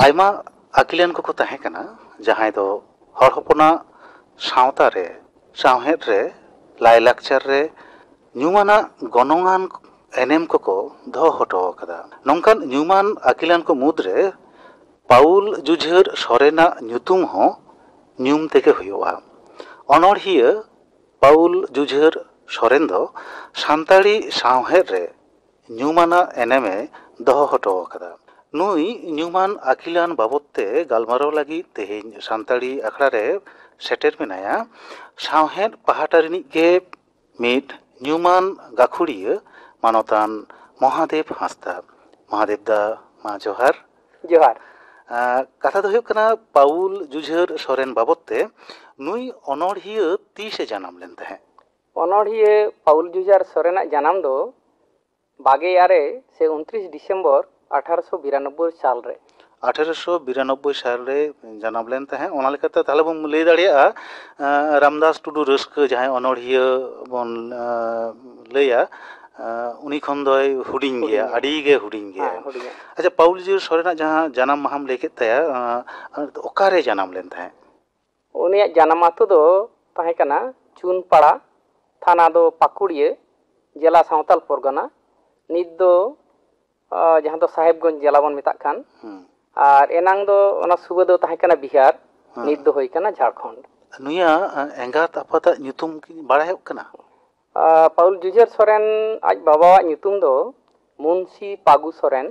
आयमा आकिलान को तहे कना जहां दो हर हपना सावता रे सावहेद रे लायलाक्चर रे ᱧᱩᱢᱟᱱᱟ ᱜᱚᱱᱚᱝᱟᱱ एनेम को दो हटो कदा नौकान ᱧᱩᱢᱟᱱ आकिलान को मुद्रे पाउल जुझार सोरेना ᱧᱩᱛᱩᱢ हो ᱧᱩᱢ तेगे हुआ अनोढ़िया पाउल जुझार सोरेन दो सान्ताड़ी सावहेद रे ᱧᱩᱢᱟᱱᱟ एनेमे दो हटो कदा नुई ᱧᱩᱢᱟᱱ आकिलान बाबते गालमारो लगी तेहेñ सान्ताड़ी आखड़ा रे सेटेर मेनाया सावहेद पाहाटा रिनिज गे मिट ᱧᱩᱢᱟᱱ गाखुड़िया मानवतान महादेव हांसदा महादेव दा मा जोहार जोहार कथा दो हुयुग कना पाउल जुझार सोरेन बाबते नुई अनोढ़िया तीसे जन्म लेन तहे अनोढ़िया पाउल जुझार सोरेना जन्म दो 22 से 29 दिसंबर 1892 साल रे 1892 साल रे जन्म लेन तहे ओना लेकाते ताले बम लई दाड़िया रामदास टुडू रस्क जहां अनोढ़िया बन लैया उनी खन दोय हुडिंग गया अडी गे हुडिंग गया अच्छा पाउल जुझार सोरेना जहां जन्म माहम लेके तया ओकारे जन्म लेन तहे उनिया जन्म आतु दो तहे कना चुनपाड़ा थाना दो पाकुड़िया जिला सावताल परगना नित दो जहां दो साहेबगंज जिला बन मेता खान और एनांग दो ओना सुबह दो तहे कना बिहार नित दो होई कना झारखंड नुया एंगात आपाता ᱧᱩᱛᱩᱢ बाड़ाय कना पाउल जुझार सोरेन आज बाबा ᱧᱩᱛᱩᱢ दो मुंशी पागु सोरेन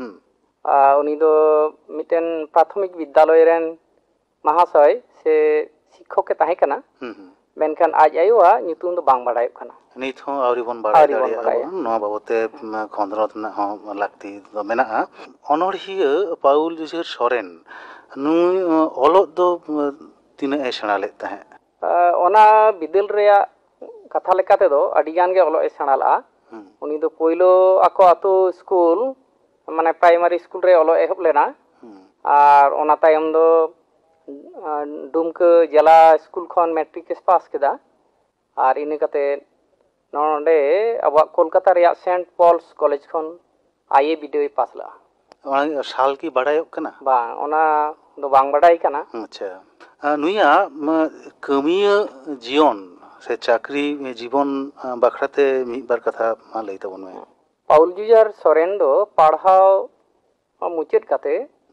उनी दो मिटेन प्राथमिक विद्यालय रेन महाशय से शिक्षक के तहे कना मेनखान आज आयुआ ᱧᱩᱛᱩᱢ दो बांग बाड़ाय कना नित हो आवरी बन बाड़ाय दाड़िया नो बाबते खंदरत ना हो लागती दो मेना अनोढ़िया पाउल जुझार सोरेन नुई ओलो दो तीना ए सेणा लेत तहे ओना बिदल रेया कथा लेकाते दो अडिगान गे ओलो ए सेणा ला उनी दो पोइलो आको आतो स्कूल माने प्राइमरी स्कूल रे ओलो एहब लेना और ओना तायम दो दुमका जिला स्कूल खन मैट्रिक पास केदा और इने कते नोंडे अब कोलकाता रेया सेंट पॉल्स कॉलेज खन आईए बीडीओ पास ला ओना साल की बाड़ाय कना बा ओना दो बांग बाड़ाय कना अच्छा नुया कमिया जीवन से चाकरी जीवन बाखराते मिद बार कथा मा लई तबन में पाउल जुझार सोरेन दो पढ़ाव मुचाद काते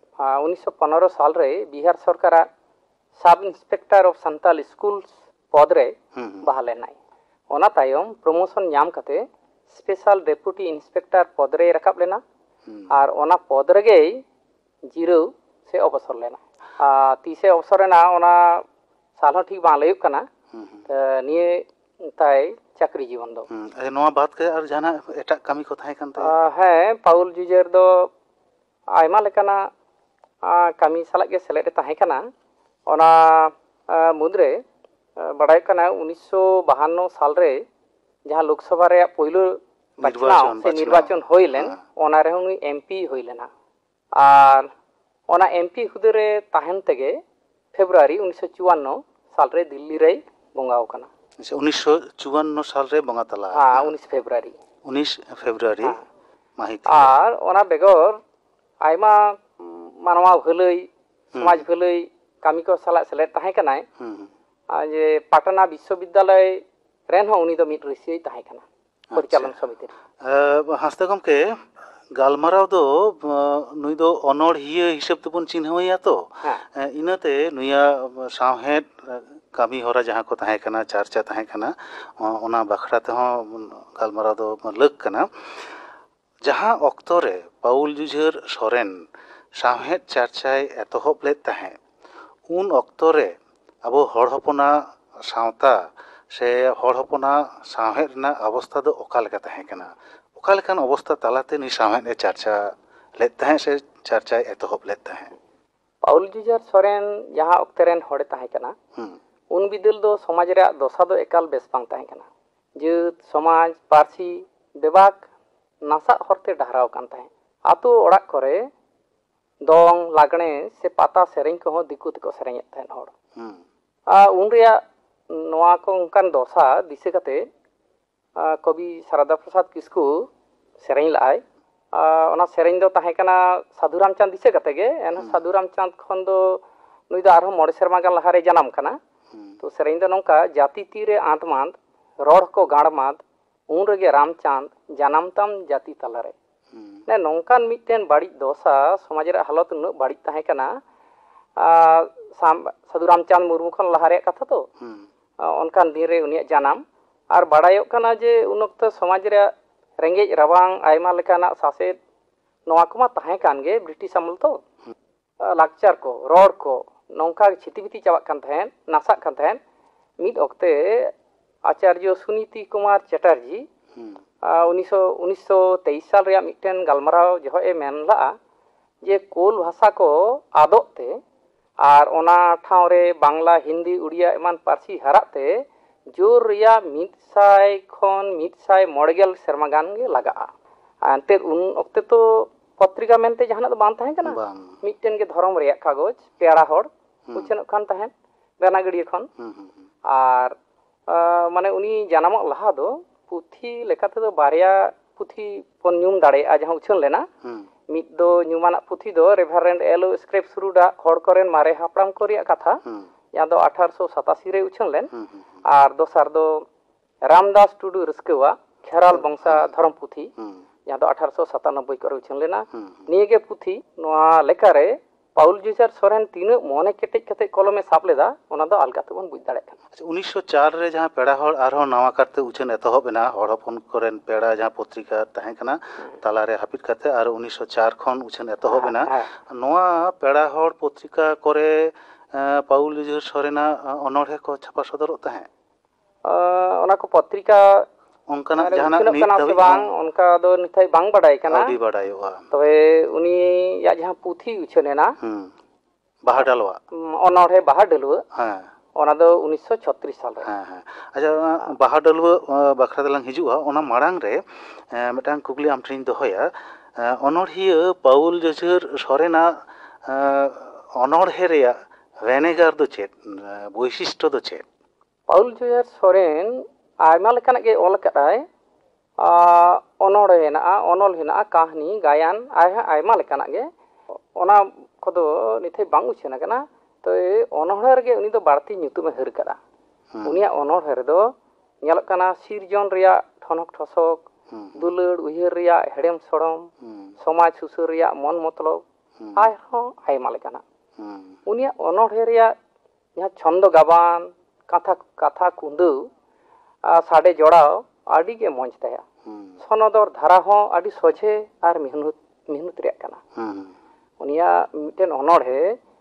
1915 साल रे बिहार सरकार sub inspector of Santal schools पद रे बहाल लेनाय ओना तायम प्रमोशन नाम काते स्पेशल डेप्यूटी इंस्पेक्टर पद रे रकाब लेना और ओना पद रेगे जीरो से अवसर लेना तीसे अवसर ना ओना साल ठीक बा लयुक कना निये ताय चाकरी जीवन दो नोआ बात के और जाना एटा कमी को थाय कानते है पाउल जुझार दो आयमा लेकाना कमी सालक के सेलेद ताहे कना ओना मुद्रे बड़ाय कना 1952 साल रे जहां लोकसभा रे पहिलो निर्वाचन होइलेन ओना रे हुनी एमपी होइलेना और ओना एमपी खुदे रे ताहन तेगे फेब्रुआरी 1954 साल रे दिल्ली रे बंगाव कना 1954 साल रे बंगा तला 19 फेब्रुआरी माहित और ओना बेगर आयमा मानवा भलई समाज भलई कामी को साला सेलेद ताहे कनाय जे पाटना विश्वविद्यालय रेन हो उनी दो मिट रसिय ताहे कना परिचालन समिति हास्ते गमके गालमाराव दो नुई दो अनोढ़िया हिसाब तबन चिन्हवया तो इनाते नुया सावहेद कामी होरा जहां को ताहे कना चर्चा ताहे कना ओना बखरा ते हो गालमाराव दो लग कना जहां ऑक्तो रे पाउल जुझार सोरेन सावहेद चर्चाय एतहब लेत ताहे उन ऑक्तो रे अबो हड़ हपना सावता से हड़ हपना सावहेद ना अवस्था दो ओका लेका ताहे कना ओका लेकान अवस्था तालाते नि सावहेद ए चर्चा लेत ताहे से चर्चा एतहब लेत ताहे पाउल जुझार सोरेन जहां ऑक्ते रेन हड़े ताहे कना उन बिदल दो समाज रे दशा दो एकाल बेस बांग ताहे कना जेत समाज पारसी विभाग नासा हरते डहराव कान ताहे आतो ओड़ा करे दोंग लागणे से पाता सेरेंग को दिकु तको सेरेंग ताहे हड़ उन रिया नोआ को उनकान दशा दिसे कते कवि शारदा प्रसाद किस्कू सेरेंग लाय ᱚᱱᱟ ᱥᱮᱨᱮᱧ ᱫᱚ ᱛᱟᱦᱮᱸ ᱠᱟᱱᱟ ᱥᱟᱹᱫᱷᱩ ᱨᱟᱢᱪᱟᱸᱫᱽ ᱫᱤᱥᱟᱹ ᱠᱟᱛᱮ ᱜᱮ ᱮᱱᱦᱚᱸ ᱥᱟᱹᱫᱷᱩ ᱨᱟᱢᱪᱟᱸᱫᱽ ᱠᱷᱚᱱ ᱫᱚ ᱱᱩᱭ ᱫᱚ ᱟᱨᱦᱚᱸ 9 ᱥᱮᱨᱢᱟ ᱜᱟᱱ ᱞᱟᱦᱟᱨᱮ ᱡᱟᱱᱟᱢ ᱠᱟᱱᱟ ᱛᱚ ᱥᱮᱨᱮᱧ ᱫᱚ ᱱᱚᱝᱠᱟ ᱡᱟᱹᱛᱤ ᱛᱤᱨᱮ ᱟᱸᱫᱽᱢᱟᱸᱫᱽ ᱨᱚᱲ ᱠᱚ ᱜᱟᱲᱢᱟᱫᱽ ᱩᱱ ᱨᱮᱜᱮ ᱨᱟᱢᱪᱟᱸᱫᱽ ᱡᱟᱱᱟᱢ ᱛᱟᱢ ᱡᱟᱹᱛᱤ ᱛᱟᱞᱟᱨᱮ ᱱᱚᱝᱠᱟᱱ ᱢᱤᱫᱴᱮᱱ ᱵᱟᱹᱲᱤᱡ ᱫᱚᱥᱟ ᱥᱚᱢᱟᱡᱽ ᱨᱮᱭᱟᱜ ᱦᱟᱞᱚᱛ ᱩᱱᱟᱹᱜ ᱵᱟᱹᱲᱤᱡ ᱛᱟᱦᱮᱸ ᱠᱟᱱᱟ ᱥᱟᱹᱫᱷᱩ ᱨᱟᱢᱪᱟᱸᱫᱽ ᱢᱩᱨᱢᱩ ᱠᱷᱚᱱ ᱞᱟᱦᱟ ᱨᱮᱭᱟᱜ ᱠᱟᱛᱷᱟ ᱛᱚ ᱚᱱᱠᱟᱱ ᱫᱤᱱ ᱨᱮ ᱩᱱᱤᱭᱟᱜ ᱡᱟᱱᱟᱢ ᱟᱨ ᱵᱟᱲᱟᱭᱚᱜ ᱠᱟᱱᱟ ᱡᱮ ᱩᱱ ᱚᱠᱛᱚ ᱥᱚᱢᱟᱡᱽ ᱨᱮᱭᱟᱜ ᱨᱮᱸᱜᱮᱡ ᱨᱟᱵᱟᱝ ᱟᱭᱢᱟ ᱞᱮᱠᱟᱱᱟᱜ ᱥᱟᱥᱮᱫ ᱱᱚᱣᱟ ᱠᱚᱢᱟ ᱛᱟᱦᱮᱸ ᱠᱟᱱ ᱜᱮ ᱵᱨᱤᱴᱤᱥ ᱟᱢᱚᱞ ᱛᱚ ᱞᱟᱠᱪᱟᱨ ᱠᱚ ᱨᱚᱲ ᱠᱚ ᱱᱚᱝᱠᱟ ᱪᱷᱤᱛᱤ-ᱵᱤᱛᱤ ᱪᱟᱵᱟᱜ ᱠᱟᱱ ᱛᱟᱦᱮᱸᱫ ᱱᱟᱥᱟᱜ ᱠᱟᱱ ᱛᱟᱦᱮᱸᱫ ᱢᱤᱫ ᱚᱠᱛᱮ ᱟᱪᱟᱨᱡᱚ ᱥᱩᱱᱤᱛᱤ ᱠᱩᱢᱟᱨ ᱪᱮᱴᱟᱨᱡᱤ 1923 ᱥᱟᱞ ᱨᱮᱭᱟᱜ ᱢᱤᱫᱴᱮᱱ ᱜᱟᱞᱢᱟᱨᱟᱣ ᱡᱚᱠᱷᱚᱡ ᱮ ᱢᱮᱱ ᱞᱟᱜᱼᱟ ᱡᱮ ᱠᱳᱞ ᱵᱷᱟষᱟ ᱠᱚ ᱟᱫᱚᱜ ᱛᱮ ᱟᱨ ᱚᱱᱟ ᱴᱷᱟᱶ ᱨᱮ ᱵᱟᱝᱞᱟ ᱦᱤন্দি ᱩᱲᱤᱭᱟ ᱮᱢᱟᱱ ᱯᱟᱹᱨᱥᱤ ᱦᱟᱨᱟᱜ ᱛᱮ ᱡᱳᱨ ᱨᱮᱭᱟᱜ 100 ᱠᱷᱚᱱ 190 ᱥᱮᱨᱢᱟ ᱜᱟᱱ ᱜᱮ ᱞᱟᱜᱟᱜᱼᱟ ᱮᱱᱛᱮᱫ ᱩᱱ ᱚᱠᱛᱮ ᱛᱚ ᱯᱚᱛᱨᱤᱠᱟ ᱢᱮᱱᱛᱮ ᱡᱟᱦᱟᱱᱟᱜ ᱫᱚ ᱵᱟᱝ ᱛᱟᱦᱮᱸ ᱠᱟᱱᱟ ᱢᱤᱫᱴᱮᱱ ᱜᱮ ᱫᱷᱚᱨᱚᱢ ᱨᱮᱭᱟᱜ ᱠᱟᱜᱚᱡᱽ ᱯᱮᱲᱟ ᱦᱚᱲ ᱩᱪᱷᱟᱹᱱᱚᱜ ᱠᱟᱱ ᱛᱟᱦᱮᱸᱫ ᱵᱮᱱᱟᱜᱟᱹᱲᱤᱭᱟᱹ ᱠᱷᱚᱱ ᱟᱨ ᱢᱟᱱᱮ ᱩᱱᱤ ᱡᱟᱱᱟᱢᱚᱜ ᱞᱟᱦᱟ ᱫᱚ ᱯᱩᱛᱷᱤ ᱞᱮᱠᱟ ᱛᱮᱫᱚ ᱵᱟᱨᱭᱟ ᱯᱩᱛᱷᱤ ᱵᱚᱱ ᱧᱩᱢ ᱫᱟᱲᱮᱭᱟᱜᱼᱟ ᱡᱟᱦᱟᱸ ᱩᱪᱷᱟᱹᱱ ᱞᱮᱱᱟ ᱢᱤᱫ ᱫᱚ ᱧᱩᱢᱟᱱᱟᱜ ᱯᱩᱛᱷᱤ ᱫᱚ ᱨᱮᱵᱷᱟᱨᱮᱱᱰ ᱮᱞ.ᱳ. ᱥᱠᱨᱮᱯᱥᱨᱩᱰᱟᱜ ᱦᱚᱲ ᱠᱚᱨᱮᱱ ᱢᱟᱨᱮ ᱦᱟᱯᱲᱟᱢ ᱠᱚ ᱨᱮᱭᱟᱜ ᱠᱟᱛᱷᱟ ᱡᱟᱦᱟᱸ ᱫᱚ 1887 ᱨᱮ ᱩᱪᱷᱟᱹᱱ ᱞᱮᱱ ᱟᱨ ᱫᱚᱥᱟᱨ ᱫᱚ ᱨᱟᱢᱫᱟᱥ ᱴᱩᱰᱩ ᱨᱟᱹᱥᱠᱟᱹᱣᱟᱜ ᱠᱷᱮᱨᱟᱞ ᱵᱚᱝᱥᱟ ᱫᱷᱚᱨᱚᱢ ᱯᱩᱛᱷᱤ ᱡᱟᱦᱟᱸ ᱫᱚ 1897 ᱠᱚᱨᱮ ᱩᱪᱷᱟᱹᱱ ᱞᱮᱱᱟ ᱱᱤᱭᱟᱹᱜᱮ ᱯᱩᱛᱷᱤ ᱱᱚᱣᱟ ᱞᱮᱠᱟᱨᱮ ᱯᱟᱩᱞ ᱡᱩᱡᱷᱟᱨ ᱥᱚᱨᱮᱱ ᱛᱤᱱᱟᱹᱜ ᱢᱚᱱᱮ ᱠᱮᱴᱮᱡ ᱠᱟᱛᱮ ᱠᱚᱞᱚᱢᱮ ᱥᱟᱵ ᱞᱮᱫᱟ ᱚᱱᱟ ᱫᱚ ᱟᱞᱜᱟ ᱛᱮᱵᱚᱱ ᱵᱩᱡᱽ ᱫᱟᱲᱮᱭᱟᱜ ᱠᱟᱱᱟ 1904 ᱨᱮ ᱡᱟᱦᱟᱸ ᱯᱮᱲᱟ ᱦᱚᱲ ᱟᱨᱦᱚᱸ ᱱᱟᱣᱟ ᱠᱟᱨᱛᱮ ᱩᱪᱷᱟᱹᱱ ᱮᱛᱚᱦᱚᱵ ᱮᱱᱟ ᱦᱚᱲ ᱦᱚᱯᱚᱱ ᱠᱚᱨᱮᱱ ᱯᱮᱲᱟ ᱡᱟᱦᱟᱸ ᱯᱚᱛᱨᱤᱠᱟ ᱛᱟᱦᱮᱸ ᱠᱟᱱᱟ ᱛᱟᱞᱟᱨᱮ ᱦᱟᱹᱯᱤᱫ ᱠᱟᱛᱮ ᱟᱨ 1904 ᱠᱷᱚᱱ ᱩᱪᱷᱟᱹᱱ ᱮᱛᱚᱦᱚᱵ ᱮᱱᱟ ᱱᱚᱣᱟ ᱯᱮᱲᱟ ᱦᱚᱲ ᱯᱚᱛᱨᱤᱠᱟ ᱠᱚᱨᱮ ᱯᱟᱩᱞ ᱡᱩᱡᱷᱟᱹᱨ ᱥᱚᱨᱮᱱᱟᱜ 어ᱱᱚᱬᱦᱮ ᱠᱚ ᱪᱷᱟᱯᱟ ᱥᱚᱫᱚᱨᱚᱜ ᱛᱟᱦᱮᱸᱫ ᱚᱱᱟ ᱠᱚ ᱯᱚᱛᱨᱤᱠᱟ ᱚᱱᱠᱟᱱᱟᱜ ᱡᱟᱦᱟᱱᱟᱜ ᱩᱪᱷᱟᱹᱱᱚᱜ ᱱᱤᱛ ᱠᱟᱱᱟ ᱥᱮ ᱫᱷᱟᱹᱵᱤᱡ ᱵᱟᱝ ᱚᱱᱠᱟ ᱫᱚ ᱱᱤᱛᱚᱜ ᱵᱟᱝ ᱵᱟᱰᱟᱭ ᱠᱟᱱᱟ ᱟᱹᱰᱤ ᱵᱟᱰᱟᱭᱚᱜᱼᱟ ᱛᱚᱵᱮ ᱩᱱᱤᱭᱟᱜ ᱡᱟᱦᱟᱸ ᱯᱩᱛᱷᱤ ᱩᱪᱷᱟᱹᱱ ᱮᱱᱟ ᱵᱟᱦᱟ ᱰᱟᱞᱣᱟᱜ অনড়হে বাহা ডলুয়া ᱦᱮᱸ ᱚᱱᱟ ᱫᱚ 1936 ᱥᱟᱞ ᱨᱮ ᱦᱮᱸ ᱟᱪᱪᱷᱟ ᱵᱟᱦᱟ ᱰᱟᱹᱞᱣᱟᱹ ᱵᱟᱠᱷᱨᱟ ᱛᱮᱞᱟᱝ ᱦᱤᱡᱩᱜᱼᱟ ᱚᱱᱟ ᱢᱟᱲᱟᱝ ᱨᱮ ᱢᱤᱫᱴᱟᱝ ᱠᱩᱠᱞᱤ ᱟᱢ ᱴᱷᱮᱱᱤᱧ ᱫᱚᱦᱚᱭᱟ ᱚᱱᱚᱬᱦᱤᱭᱟᱹ ᱯᱟᱩᱞ ᱡᱩᱡᱷᱟᱹᱨ ᱥᱚᱨᱮᱱᱟᱜ অনড়হে ᱨᱮᱭᱟᱜ ভেনেগার ᱫᱚ ᱪᱮᱫ বৈশিষ্ট্য ᱫᱚ ᱪᱮᱫ ᱯᱟᱩᱞ ᱡᱩᱡᱷᱟᱹᱨ ᱥᱚᱨᱮᱱ ᱟᱭᱢᱟ ᱞᱮᱠᱟᱱᱟᱜ ᱜᱮ ᱚᱞ ᱟᱠᱟᱫᱟᱭ ᱚᱱᱚᱬᱦᱮ ᱦᱮᱱᱟᱜᱼᱟ ᱚᱱᱚᱞ ᱦᱮᱱᱟᱜᱼᱟ ᱠᱟᱹᱦᱱᱤ ᱜᱟᱭᱟᱱ ᱟᱭᱢᱟ ᱞᱮᱠᱟᱱᱟᱜ ᱜᱮ ᱚᱱᱟ ᱠᱚᱫᱚ ᱱᱤᱛᱚᱜ ᱵᱟᱝ ᱩᱪᱷᱟᱹᱱ ᱟᱠᱟᱱᱟ ᱛᱚ ᱚᱱᱚᱬᱦᱮ ᱨᱮᱜᱮ ᱩᱱᱤ ᱫᱚ ᱵᱟᱹᱲᱛᱤ ᱧᱩᱛᱩᱢᱮ ᱦᱟᱹᱨ ᱠᱟᱫᱟ ᱩᱱᱤᱭᱟᱜ ᱚᱱᱚᱬᱦᱮ ᱨᱮᱫᱚ ᱧᱮᱞᱚᱜ ᱠᱟᱱᱟ ᱥᱤᱨᱡᱚᱱ ᱨᱮᱭᱟᱜ ᱴᱷᱚᱱᱚᱠ ᱴᱷᱚᱥᱚᱠ ᱫᱩᱞᱟᱹᱲ ᱩᱭᱦᱟᱹᱨ ᱨᱮᱭᱟᱜ ᱦᱮᱲᱮᱢ ᱥᱚᱲᱚᱢ ᱥᱚᱢᱟᱡᱽ ᱥᱩᱥᱟᱹᱨ ᱨᱮᱭᱟᱜ ᱢᱚᱱ ᱢᱚᱛᱞᱚᱵ ᱟᱨᱦᱚᱸ ᱟᱭᱢᱟ ᱞᱮᱠᱟᱱᱟᱜ ᱩᱱᱤᱭᱟᱜ ᱚᱱᱚᱬᱦᱮ ᱨᱮᱭᱟᱜ ᱡᱟᱦᱟᱸ ᱪᱷᱚᱱᱫᱚ ᱜᱟᱵᱟᱱ ᱠᱟᱛᱷᱟ ᱠᱩᱸᱫᱟᱹᱣ ᱥᱟᱰᱮ ᱡᱚᱲᱟᱣ ᱟᱹᱰᱤ ᱜᱮ ᱢᱚᱡᱽ ᱛᱟᱭᱟ ᱥᱚᱱᱚᱫᱚᱨ ᱫᱷᱟᱨᱟ ᱦᱚᱸ ᱟᱹᱰᱤ ᱥᱚᱡᱷᱮ ᱟᱨ ᱢᱤᱦᱱᱩᱛ ᱨᱮᱭᱟᱜ ᱠᱟᱱᱟ ᱩᱱᱤᱭᱟᱜ ᱢᱤᱫᱴᱮᱱ ᱚᱱᱚᱬᱦᱮ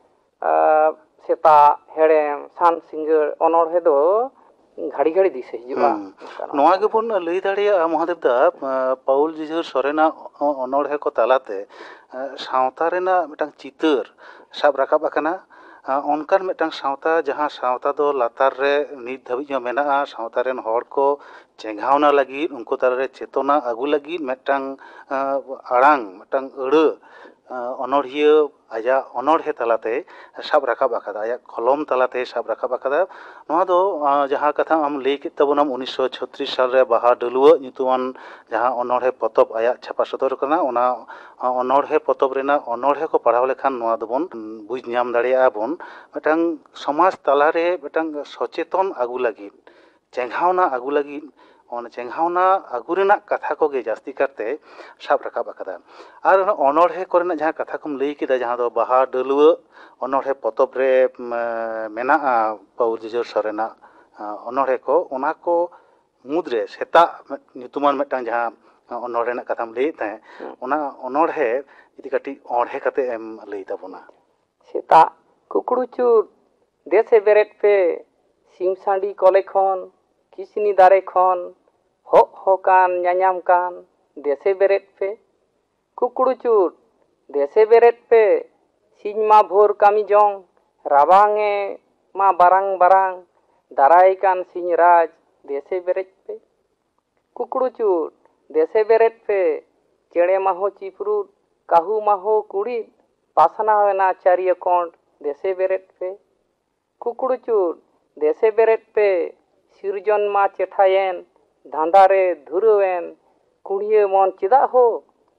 ᱥᱮᱛᱟᱜ ᱦᱮᱲᱮᱢ ᱥᱟᱱ ᱥᱤᱸᱜᱟᱹᱲ ᱚᱱᱚᱬᱦᱮ ᱫᱚ ᱜᱷᱟᱹᱲᱤ ᱜᱷᱟᱹᱲᱤ ᱫᱤᱥᱟᱹ ᱦᱤᱡᱩᱜᱼᱟ ᱱᱚᱣᱟ ᱜᱮᱵᱚᱱ ᱞᱟᱹᱭ ᱫᱟᱲᱮᱭᱟᱜᱼᱟ ᱢᱚᱦᱟᱫᱮᱵ ᱫᱟ ᱯᱟᱩᱞ ᱡᱩᱡᱷᱟᱹᱨ ᱥᱚᱨᱮᱱᱟᱜ অনড়ᱦᱮ ᱠᱚ ᱛᱟᱞᱟᱛᱮ ᱥᱟᱶᱛᱟ ᱨᱮᱱᱟᱜ ᱢᱤᱫᱴᱟᱝ ᱪᱤᱛᱟᱹᱨ ᱥᱟᱵ ᱨᱟᱠᱟᱵ ᱟᱠᱟᱱᱟ ᱚᱱᱠᱟᱱ ᱢᱤᱫᱴᱟᱝ ᱥᱟᱶᱛᱟ ᱡᱟᱦᱟᱸ ᱥᱟᱶᱛᱟ ᱫᱚ ᱞᱟᱛᱟᱨ ᱨᱮ ᱱᱤᱛ ᱫᱷᱟᱹᱵᱤᱡ ᱦᱚᱸ ᱢᱮᱱᱟᱜᱼᱟ ᱥᱟᱶᱛᱟ ᱨᱮᱱ ᱦᱚᱲ ᱠᱚ ᱪᱮᱸᱜᱷᱟᱣᱱᱟ ᱞᱟᱹᱜᱤᱫ ᱩᱱᱠᱩ ᱛᱟᱞᱟᱨᱮ ᱪᱮᱛᱚᱱᱟ ᱟᱹᱜᱩ ᱞᱟᱹᱜᱤᱫ ᱢᱤᱫᱴᱟᱝ ᱟᱲᱟᱝ ᱢᱤᱫᱴᱟᱝ ᱟᱹᱲᱟᱹ অনড়ᱦᱤᱭᱟᱹ ᱟᱡᱟᱜ অনড়ᱦᱮ ᱛᱟᱞᱟᱛᱮ ᱥᱟᱵ ᱨᱟᱠᱟᱵ ᱟᱠᱟᱫᱟ ᱟᱭᱟᱜ ᱠᱚᱞᱚᱢ ᱛᱟᱞᱟᱛᱮ ᱥᱟᱵ ᱨᱟᱠᱟᱵ ᱟᱠᱟᱫᱟ ᱱᱚᱣᱟ ᱫᱚ ᱡᱟᱦᱟᱸ ᱠᱟᱛᱷᱟ ᱟᱢ ᱞᱟᱹᱭ ᱠᱮᱫ ᱛᱟᱵᱚᱱᱟᱢ 1936 ᱥᱟᱞᱨᱮ ᱵᱟᱦᱟ ᱰᱟᱹᱞᱣᱟᱹᱜ ᱧᱩᱛᱩᱢᱟᱱ ᱡᱟᱦᱟᱸ ᱚᱱᱚᱬᱦᱮ ᱯᱚᱛᱚᱵ ᱟᱭᱟᱜ ᱪᱷᱟᱯᱟ ᱥᱚᱫᱚᱨ ᱟᱠᱟᱱᱟ ᱚᱱᱟ অনড়ᱦᱮ ᱯᱚᱛᱚᱵ ᱨᱮᱱᱟᱜ অনড়ᱦᱮ ko ᱯᱟᱲᱦᱟᱣ ᱞᱮᱠᱷᱟᱱ ᱱᱚᱣᱟ ᱫᱚᱵᱚᱱ ᱵᱩᱡᱽ ᱧᱟᱢ ᱫᱟᱲᱮᱭᱟᱜᱼᱟ ᱵᱚᱱ ᱢᱤᱫᱴᱟᱝ ᱥᱚᱢᱟᱡᱽ ᱛᱟᱞᱟᱨᱮ ᱢᱤᱫᱴᱟᱝ ᱥᱚᱪᱮᱛᱚᱱ ᱟᱹᱜᱩ ᱞᱟᱹᱜᱤᱫ ᱪᱮᱸᱜᱷᱟᱣᱱᱟ ᱟᱹᱜᱩ ᱞᱟᱹᱜᱤᱫ ᱚᱱᱟ ᱪᱮᱸᱜᱷᱟᱣᱱᱟ ᱟᱹᱜᱩ ᱨᱮᱱᱟᱜ ᱠᱟᱛᱷᱟ ᱠᱚᱜᱮ ᱡᱟᱹᱥᱛᱤ ᱠᱟᱨᱛᱮ ᱥᱟᱵ ᱨᱟᱠᱟᱵ ᱟᱠᱟᱫᱟ ᱟᱨ ọনড়ᱦᱮ ᱠᱚᱨᱮᱱᱟᱜ ᱡᱟᱦᱟᱸ ᱠᱟᱛᱷᱟ ᱠᱚᱢ ᱞᱟᱹᱭ ᱠᱮᱫᱟ ᱡᱟᱦᱟᱸ ᱫᱚ ᱵᱟᱦᱟ ᱰᱟᱹᱞᱣᱟᱹᱜ ᱚᱱᱚᱬᱦᱮ ᱯᱚᱛᱚᱵ ᱨᱮ ᱢᱮᱱᱟᱜᱼᱟ ᱯᱟᱩᱞ ᱡᱩᱡᱷᱟᱹᱨ ᱥᱚᱨᱮᱱᱟᱜ ọনড়ᱦᱮ ᱠᱚ ᱚᱱᱟ ᱠᱚ ᱢᱩᱫᱽᱨᱮ ᱥᱮᱛᱟᱜ ᱧᱩᱛᱩᱢᱟᱱ ᱢᱤᱫᱴᱟᱝ ᱡᱟᱦᱟᱸ ọনড়ᱦᱮ ᱨᱮᱱᱟᱜ ᱠᱟᱛᱷᱟᱢ ᱞᱟᱹᱭᱮᱫ ᱛᱟᱦᱮᱸ ᱚᱱᱟ ᱚᱱᱚᱬᱦᱮ ᱡᱩᱫᱤ ᱠᱟᱹᱴᱤᱡ ọᱬᱦᱮ ᱠᱟᱛᱮ ᱮᱢ ᱞᱟᱹᱭ ᱛᱟᱵᱚᱱᱟ ᱥᱮᱛᱟᱜ ᱠᱩᱠᱲᱩᱪᱩᱨ ᱫᱮᱥᱮ ᱵᱮᱨᱮᱫ ᱯᱮ ᱥᱤᱢ ᱥᱟᱺᱰᱤ ᱠᱚᱞᱮ ᱠᱷᱚᱱ ᱠᱤᱥᱱᱤ ᱫᱟᱨᱮ ᱠᱷᱚᱱ ᱦᱚᱜ ᱠᱟᱱ ᱧᱟᱧᱟᱢ ᱠᱟᱱ ᱫᱮᱥᱮ ᱵᱮᱨᱮᱫ ᱯᱮ ᱠᱩᱠᱲᱩᱪᱩᱨ ᱫᱮᱥᱮ ᱵᱮᱨᱮᱫ ᱯᱮ ᱥᱤᱧ ᱢᱟ ᱵᱷᱳᱨ ᱠᱟᱹᱢᱤ ᱡᱚᱝ ᱨᱟᱵᱟᱝᱮ ᱢᱟ ᱵᱟᱨᱟᱝ ᱵᱟᱨᱟᱝ ᱫᱟᱨᱟᱭ ᱠᱟᱱ ᱥᱤᱧ ᱨᱟᱡᱽ ᱫᱮᱥᱮ ᱵᱮᱨᱮᱫ ᱯᱮ ᱠᱩᱠᱲᱩᱪᱩᱨ ᱫᱮᱥᱮ ᱵᱮᱨᱮᱫ ᱯᱮ ᱪᱮᱬᱮ ᱢᱟᱦᱳ ᱪᱤᱯᱨᱩᱫ ᱠᱟᱹᱦᱩ ᱢᱟᱦᱳ ᱠᱩᱲᱤᱫ ᱯᱟᱥᱱᱟᱣ ᱮᱱᱟ ᱪᱟᱹᱨᱤᱭᱟᱹ ᱠᱚᱸᱰ ᱫᱮᱥᱮ ᱵᱮᱨᱮᱫ ᱯᱮ ᱠᱩᱠᱲᱩᱪᱩᱨ ᱫᱮᱥᱮ ᱵᱮᱨᱮᱫ ᱯᱮ ᱥᱤᱨᱡᱚᱱ ᱢᱟ ᱪᱮᱴᱷᱟᱭᱮᱱ ᱫᱷᱟᱸᱫᱟ ᱨᱮ ᱫᱷᱩᱨᱟᱹᱣᱮᱱ ᱠᱩᱲᱤᱭᱟᱹ ᱢᱚᱱ ᱪᱮᱫᱟᱜ ᱦᱳ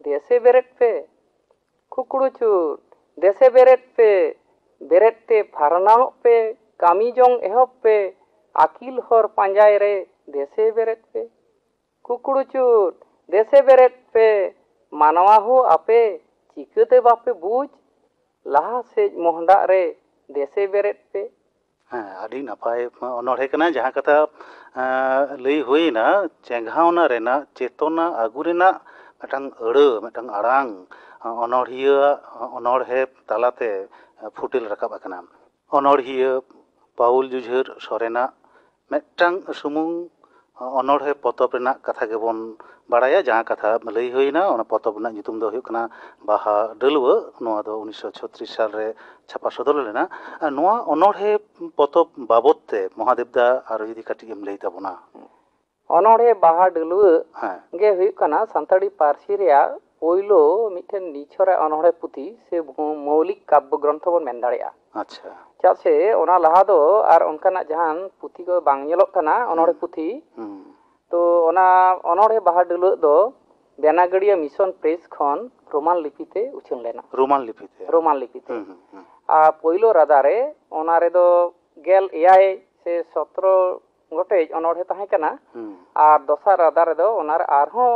देसे बेरेट पे कुकुड़ू चूर देसे बेरेट पे बेरेट ते फारनाओ पे कामी जोंग एहब पे आकिल हर पांजाय रे देसे बेरेट पे कुकुड़ू चूर देसे बेरेट पे मानवा हो आपे चिकते बापे बूझ लाहा से मोहंडा रे देसे बेरेट पे हाँ अड़ी नपाय अनोढ़े कना जहाँ कथा लई हुईना चेंघावना रेना चेतना आगु रेना मिटांग अड़ो मिटांग आड़ांग अनोढ़िया अनोढ़े तालाते फुटिल रकाब अकना अनोढ़िया पाउल जुझार सोरेना मिटांग सुमुंग अनोढ़े पतब रेना कथा गेबोन बाड़ाया जहाँ कथा लई हुईना ओना पतब रेना nyutum दो हुयुग कना बाहा डलुआ नोआ दो 1936 साल रे छापा सदर लेना नोआ अनोढ़े पतब बाबत ते महादेव दा आरो जुदी काटी एम लई ताबोना अनोढ़े बाहा डलुआ गे हुयुग कना सान्ताड़ी पारसी रेया पोइलो मिठेन निछोरा अनोढ़े पुथी से मौलिक काव्य ग्रंथ बोन मेन दाड़ेया अच्छा चा से ओना लहा दो आर उनकाना जहान पुथी को बांग ñelok कना अनोढ़े पुथी तो ओना अनोढ़े बाहा डलुआ दो बेनागड़िया मिशन प्रेस खन रोमान लिपिते उछन लेना रोमान लिपिते आ पोइलो रादा रे ओना रे दो गेल एआई से 17 गोटेज अनोढ़े ताहे कना आर दोसार रादा रे दो ओना रे आरहों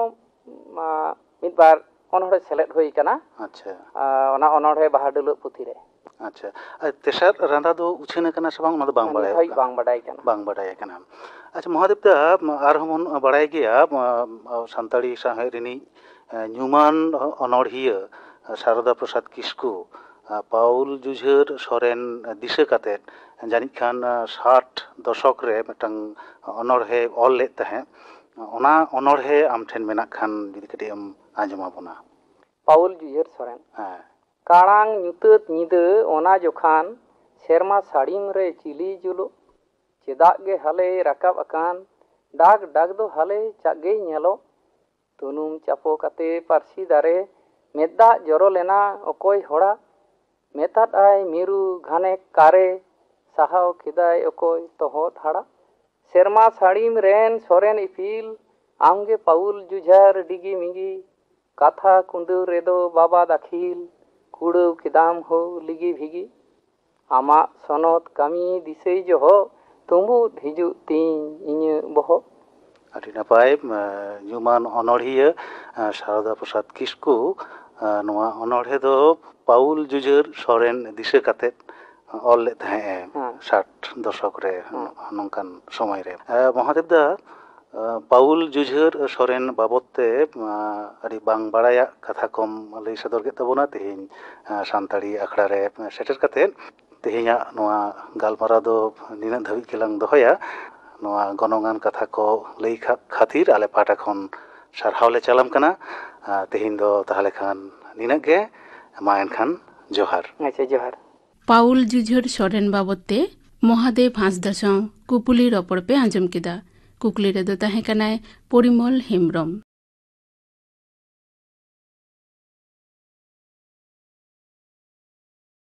मिद बार अनोढ़े सेलेद हुई कना अच्छा ओना अनोढ़े बाहा डलुआ पुथी रे अच्छा तेसर रादा दो उछन कना से बांग ओना दो बांग बाड़ाय बांग बाड़ाय कना अच्छा महादेव दा आरहों मन बाड़ाय गिया सान्ताड़ी साहे रिनी ᱧᱩᱢᱟᱱ अनोढ़िया शारदा प्रसाद किस्कू पाउल जुझार सोरेन दिशा कातेद जानिक खान 60 दशक रे मिटांग अनोढ़े ऑल लेत तहे ओना अनोढ़े आम ठेन मेना खान जुदी कटी एम आंजमा बोना पाउल जुझार सोरेन काड़ांग ᱧᱩᱛᱟᱹᱛ ᱧᱤᱫᱟᱹ ओना जोखान सेरमा साड़ीम रे चिली जुलो चेदाग गे हाले राकाब अकान डाग डाग दो हाले चागे ñelo तुनुम चापो काते पारसी दारे मेदा जरो लेना अकोय होड़ा मेताद आय मिरु घाने कारे साहाव खिदाय अकोय तोहत हाड़ा सेरमा साड़ीम रेन सोरेन इफिल आमगे पाउल जुझार डिगी मिगी काथा कुंदु रेदो बाबा दाखिल कुड़ो किदाम हो लिगी भिगी आमा सनत कामी दिसई जोहो तुम्बु हिजु तीन इᱧ बहो अड़ी नपाय ᱧᱩᱢᱟᱱ अनोढ़िया शारदा प्रसाद किस्कू नोआ अनोढ़े दो पाउल जुझार सोरेन दिशा कातेद ऑल ले तहे 60 दशक रे नोंकान समय रे महादेव दा पाउल जुझार सोरेन बाबते अड़ी बांग बाड़ाया कथा कम लई सदर के तबोना तेहिं सान्ताड़ी अखड़ा रे सेटर कातेद तेहिंया नोआ गालमारा दो निना धाबी केलांग दोहया नोआ गनोंगान कथा को लई खातिर आले पाटा खन सारहावले चालाम कना तेहिं दो ताहले खान निनाग गे मा एनखान जोहार अच्छा जोहार पाउल जुझार सोरेन बाबते महादेव हांसदा साव कुपुली रपड़ पे आंजम केदा कुकली रे दो ताहे कनाय परिमल हेम्ब्रम।